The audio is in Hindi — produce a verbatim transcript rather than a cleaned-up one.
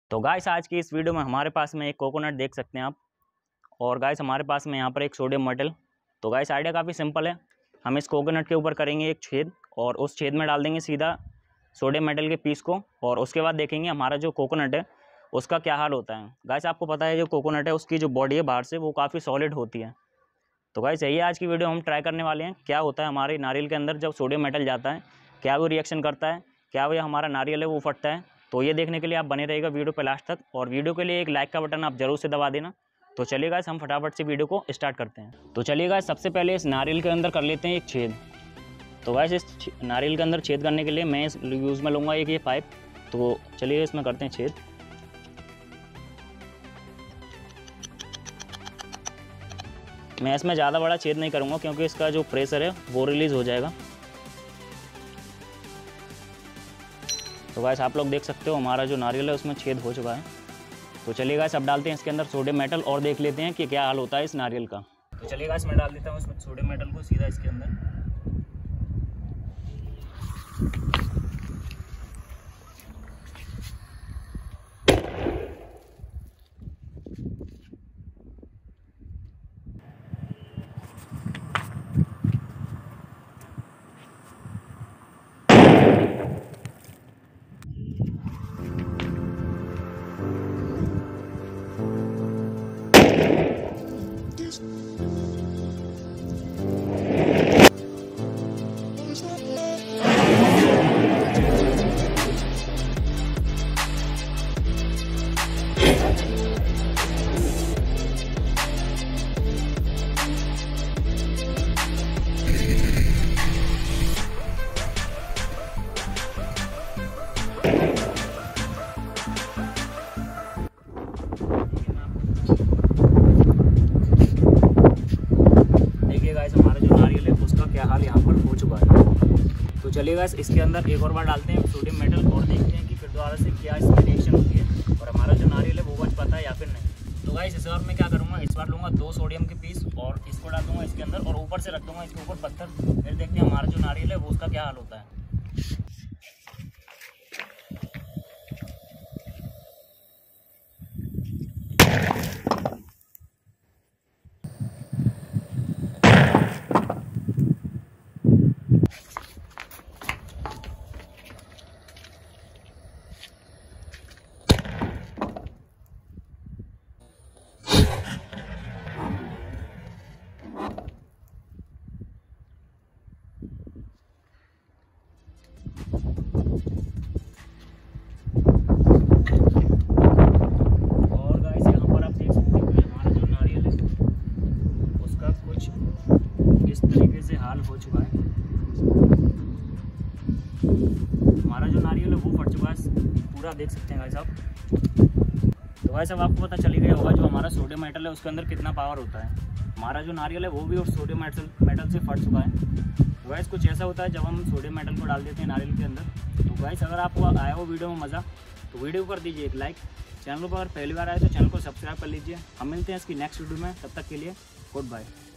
तो गाइस आज की इस वीडियो में हमारे पास में एक कोकोनट देख सकते हैं आप, और गाइस हमारे पास में यहाँ पर एक सोडियम मेटल। तो गाइस आइडिया काफ़ी सिंपल है। हम इस कोकोनट के ऊपर करेंगे एक छेद और उस छेद में डाल देंगे सीधा सोडियम मेटल के पीस को, और उसके बाद देखेंगे हमारा जो कोकोनट है उसका क्या हाल होता है। गाइस आपको पता है जो कोकोनट है उसकी जो बॉडी है बाहर से वो काफ़ी सॉलिड होती है। तो गाइस यही आज की वीडियो हम ट्राई करने वाले हैं, क्या होता है हमारे नारियल के अंदर जब सोडियम मेटल जाता है, क्या वो रिएक्शन करता है, क्या वो हमारा नारियल है वो फटता है। तो ये देखने के लिए आप बने रहेगा वीडियो पे लास्ट तक, और वीडियो के लिए एक लाइक का बटन आप जरूर से दबा देना। तो चलिए गाइस हम फटाफट से वीडियो को स्टार्ट करते हैं। तो चलिए गाइस सबसे पहले इस नारियल के अंदर कर लेते हैं एक छेद। तो गाइस इस नारियल के अंदर छेद करने के लिए मैं इस यूज़ में लूँगा एक ये पाइप। तो चलिए इसमें करते हैं छेद। मैं इसमें ज़्यादा बड़ा छेद नहीं करूँगा क्योंकि इसका जो प्रेशर है वो रिलीज़ हो जाएगा। तो गाइस आप लोग देख सकते हो हमारा जो नारियल है उसमें छेद हो चुका है। तो चलिए गाइस अब डालते हैं इसके अंदर सोडियम मेटल और देख लेते हैं कि क्या हाल होता है इस नारियल का। तो चलिए गाइस मैं डाल देता हूँ इसमें सोडियम मेटल को सीधा इसके अंदर। क्या हाल यहाँ पर हो चुका है। तो चलिए गाइस इसके अंदर एक और बार डालते हैं सोडियम मेटल और देखते हैं कि फिर दोबारा से क्या इसमें रिएक्शन होती है और हमारा जो नारियल है वो बच पाता है या फिर नहीं। तो गाइस इस बार मैं क्या करूँगा, इस बार लूँगा दो सोडियम के पीस और इसको डाल दूँगा इसके अंदर और ऊपर से रख दूँगा इसके ऊपर पत्थर। फिर देखते हैं हमारा जो नारियल है वो उसका क्या हाल होता है। इस तरीके से हाल हो चुका है। हमारा जो नारियल है वो फट चुका है पूरा, देख सकते हैं भाई साहब। तो भाई साहब आपको पता चल ही गया होगा जो हमारा सोडियम मेटल है उसके अंदर कितना पावर होता है। हमारा जो नारियल है वो भी उस सोडियम मेटल मेटल से फट चुका है। तो गाइस कुछ ऐसा होता है जब हम सोडियम मेटल को डाल देते हैं नारियल के अंदर। तो गाइस अगर आपको आया हो वीडियो में मज़ा तो वीडियो को कर दीजिए एक लाइक। चैनल पर अगर पहली बार आए तो चैनल को सब्सक्राइब कर लीजिए। हम मिलते हैं इसकी नेक्स्ट वीडियो में, तब तक के लिए गुड बाय।